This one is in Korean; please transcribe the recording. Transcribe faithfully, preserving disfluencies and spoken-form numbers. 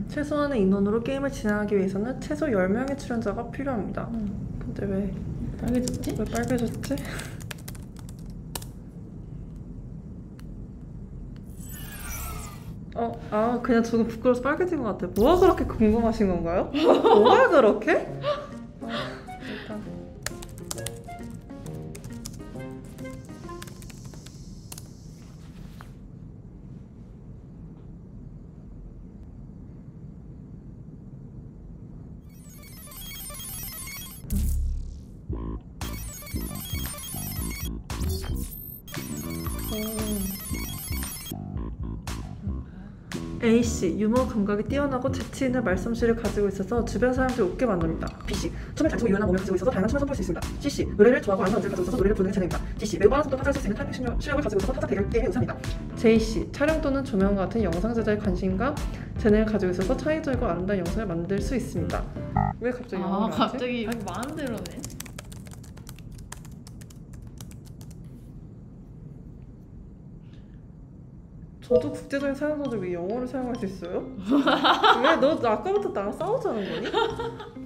최소한의 인원으로 게임을 진행하기 위해서는 최소 열 명의 출연자가 필요합니다. 음. 근데 왜 빨개졌지? 왜 빨개졌지? 어, 아 그냥 조금 부끄러워서 빨개진 것 같아. 뭐가 그렇게 궁금하신 건가요? 뭐가 그렇게? 아, 일단 A씨, 유머 감각이 뛰어나고 재치 있는 말솜씨를 가지고 있어서 주변 사람들을 웃게 만듭니다. B씨, 춤을 잘 추고 유연한 몸을 가지고 있어서 다양한 춤을 선보일 수 있습니다. C씨, 노래를 좋아하고 아는 언지를 가지고 있어서 노래를 부르는 게 재능입니다. D씨, 매우 빠른 속도 타자할 수 있는 타이밍 실력- 실력을 가지고 있어서 타자 대결 게임의 우상입니다. J씨, 촬영 또는 조명 같은 영상 제작에 관심과 재능을 가지고 있어서 창의적이고 아름다운 영상을 만들 수 있습니다. 왜 갑자기 아 영어를 하지? 갑자기 마음대로네. 저도 국제적인 사용자들 왜 영어를 사용할 수 있어요? 왜 너 아까부터 나랑 싸우자는 거니?